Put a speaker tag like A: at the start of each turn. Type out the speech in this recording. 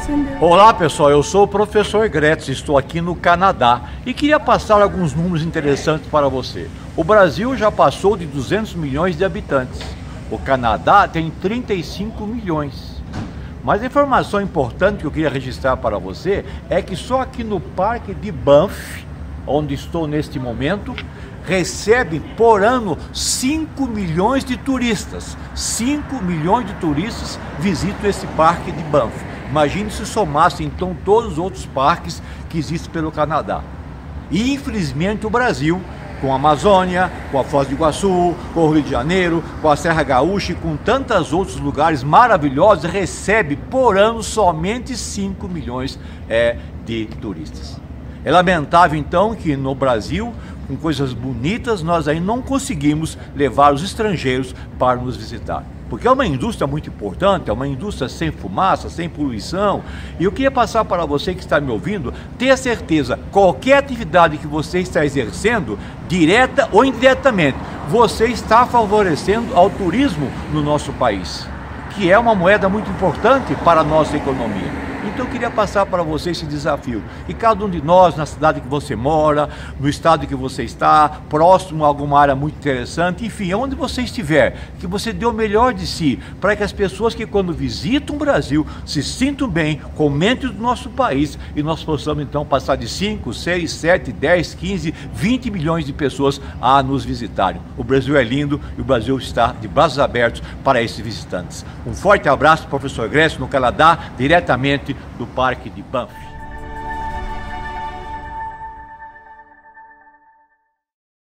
A: Olá pessoal, eu sou o professor Gretz, estou aqui no Canadá e queria passar alguns números interessantes para você. O Brasil já passou de 200 milhões de habitantes, o Canadá tem 35 milhões. Mas a informação importante que eu queria registrar para você é que só aqui no Parque de Banff, onde estou neste momento, recebe por ano 5 milhões de turistas. 5 milhões de turistas visitam esse Parque de Banff. Imagine se somasse então todos os outros parques que existem pelo Canadá. E infelizmente o Brasil, com a Amazônia, com a Foz do Iguaçu, com o Rio de Janeiro, com a Serra Gaúcha e com tantos outros lugares maravilhosos, recebe por ano somente 5 milhões de turistas. É lamentável então que no Brasil, com coisas bonitas, nós aí não conseguimos levar os estrangeiros para nos visitar. Porque é uma indústria muito importante, é uma indústria sem fumaça, sem poluição. E eu queria passar para você que está me ouvindo, tenha certeza, qualquer atividade que você está exercendo, direta ou indiretamente, você está favorecendo ao turismo no nosso país, que é uma moeda muito importante para a nossa economia. Então eu queria passar para você esse desafio. E cada um de nós, na cidade que você mora, no estado que você está, próximo a alguma área muito interessante, enfim, onde você estiver, que você dê o melhor de si, para que as pessoas que quando visitam o Brasil se sintam bem, comentem do nosso país e nós possamos então passar de 5, 6, 7, 10, 15, 20 milhões de pessoas a nos visitarem. O Brasil é lindo e o Brasil está de braços abertos para esses visitantes. Um forte abraço, professor Gretz, no Canadá, diretamente do Parque de Banff.